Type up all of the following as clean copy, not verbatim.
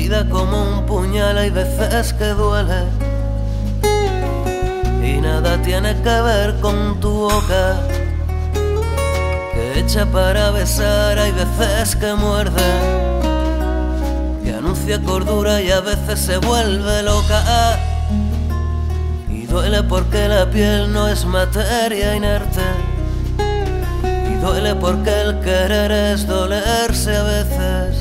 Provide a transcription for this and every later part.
vida como un puñal, hay veces que duele y nada tiene que ver con tu boca, que hecha para besar, hay veces que muerde, que anuncia cordura y a veces se vuelve loca. Y duele porque la piel no es materia inerte, y duele porque el querer es dolerse a veces.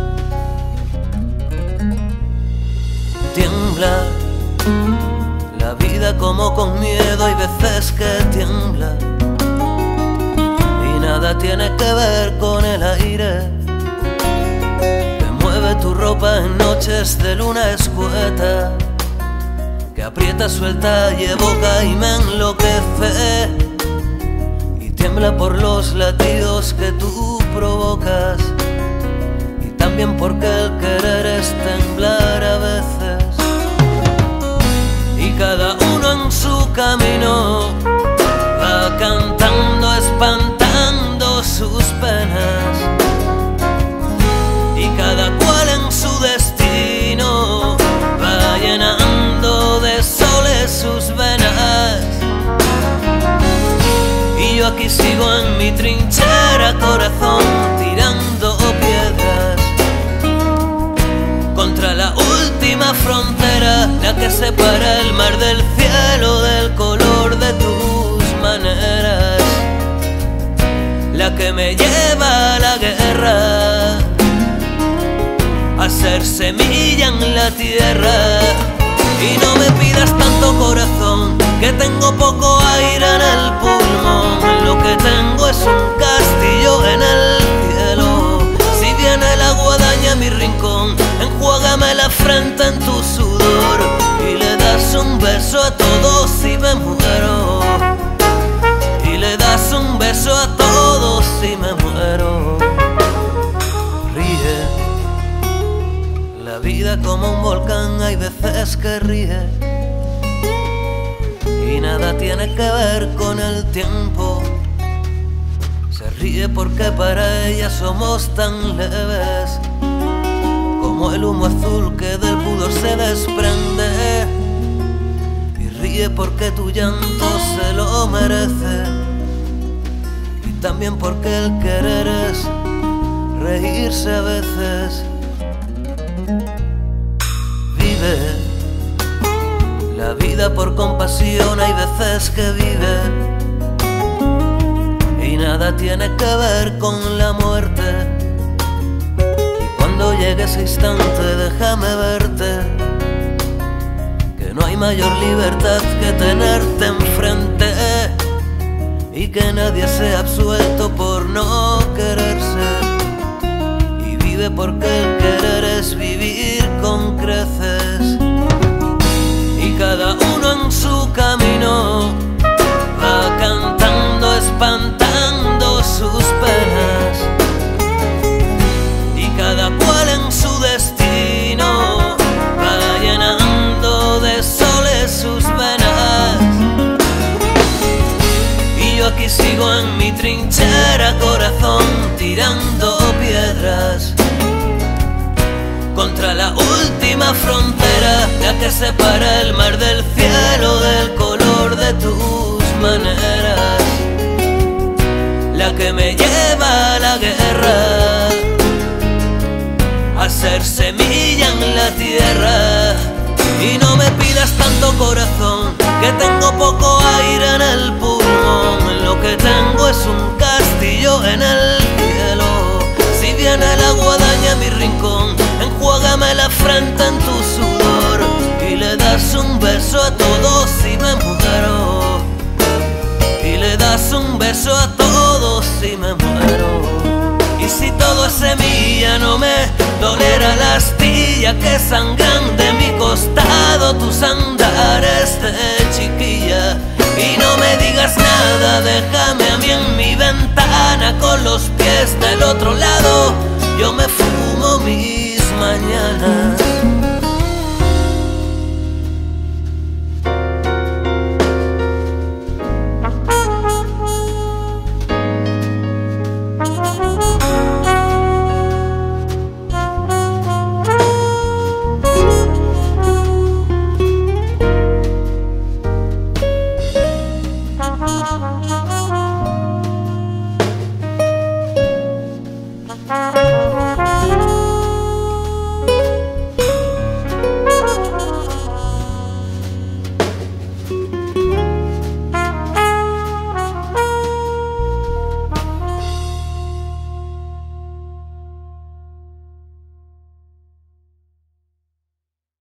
Tiembla la vida como con miedo, hay veces que tiembla y nada tiene que ver con el aire que mueve tu ropa en noches de luna escueta, que aprieta, suelta y evoca y me enloquece. Y tiembla por los latidos que tú provocas, y también porque el querer es temblar a veces. Y cada uno en su camino va cantando, espantando sus penas, y cada cual en su destino va llenando de soles sus venas. Y yo aquí sigo en mi trinchera, corazón, tirando piedras contra la última frontera, la que separa el mar del cielo, del color de tus maneras, la que me lleva a la guerra, a ser semilla en la tierra. Y no me pidas tanto, corazón, que tengo poco aire en el pulmón, lo que tengo es un castillo en el cielo. Si viene la guadaña a mi rincón, enjuágame la frente en tu sudor y le das un beso a todos y me muero. Y le das un beso a todos y me muero. Ríe, la vida como un volcán, hay veces que ríe y nada tiene que ver con el tiempo. Se ríe porque para ella somos tan leves como el humo azul que del pudor se desprende. Y ríe porque tu llanto se lo merece, y también porque el querer es reírse a veces. Vive la vida por compasión, hay veces que vive y nada tiene que ver con la muerte. Cuando llegue ese instante déjame verte, que no hay mayor libertad que tenerte enfrente, y que nadie sea absuelto por no quererse. Y vive porque el querer es vivir con creces. Y cada uno en su camino va cantando, espantando sus penas, y cada cual en su destino va llenando de soles sus venas. Y yo aquí sigo en mi trinchera, corazón, tirando piedras contra la última frontera, la que separa el mar del cielo, del color de tus maneras, la que me lleva a la guerra, a ser semilla en la tierra. Y no me pidas tanto, corazón, que tengo poco aire en el pulmón, lo que tengo es un castillo en el cielo. Si viene la guadaña a mi rincón, enjuágame la frente en tu sudor y le das un beso a todos y me muero. Y le das un beso a todos y me muero. Y si todo es semilla, no me dolerá la astilla que sangran de mi costado tus andares de chiquilla. Y no me digas nada, déjame a mí en mi ventana con los pies del otro lado. Yo me fumo mis mañanas.